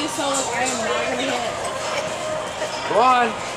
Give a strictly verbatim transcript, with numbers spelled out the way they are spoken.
so I am not gonna hit. Go on.